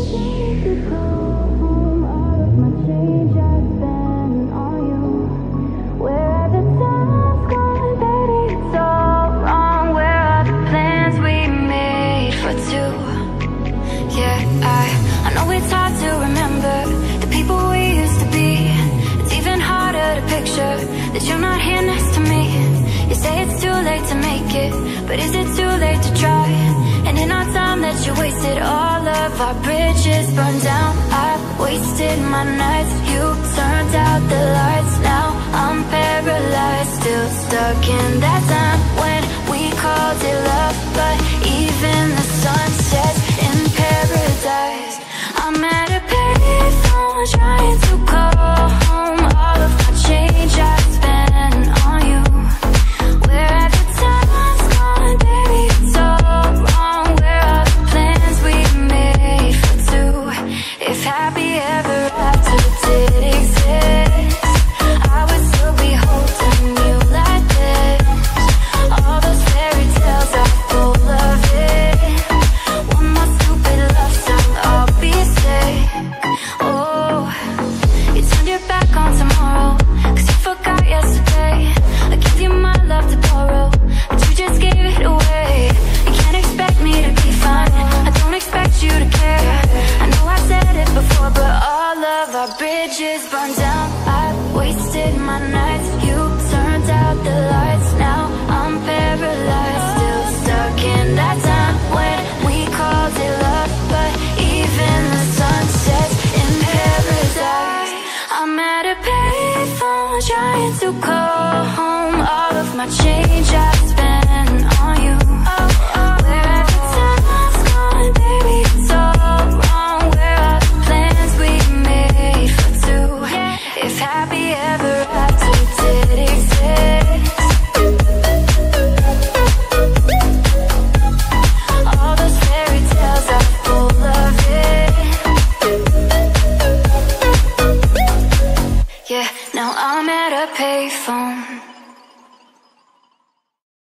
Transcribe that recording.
I know it's hard to remember the people we used to be. It's even harder to picture that you're not here next to me. You say it's too late to make it, but is it too late to try? And in our time that you wasted, all of our bridges burned down. I've wasted my nights, you turned out the lights. Now I'm paralyzed, still stuck in that time when we called it love. But even the sun sets in paradise. I'm at a payphone trying to call home. All of my change I spent on you. Where have the time's gone, baby, it's all wrong. Where are the plans we made for two? If happy ever after did exist, I would still be holding you like this. All those fairy tales are full of it. One more stupid love song, I'll be sick. Oh, you turned your back on tomorrow, 'cause you forgot yesterday. I gave you my love to borrow, but you just gave it away. You can't expect me to be fine, I don't expect you to care. I know I said it before, but all of our bridges burned down. I wasted my nights, you turned out the lights. Now I'm paralyzed, still stuck in that time when we called it love. But even the sun sets in paradise. I'm at a payphone trying to call home. All of my change I spent on you. Where have the time's gone, baby, it's all wrong. Where are the plans we made for two? If happy ever after did exist, all those fairy tales are full of it. Yeah, now I'm at a payphone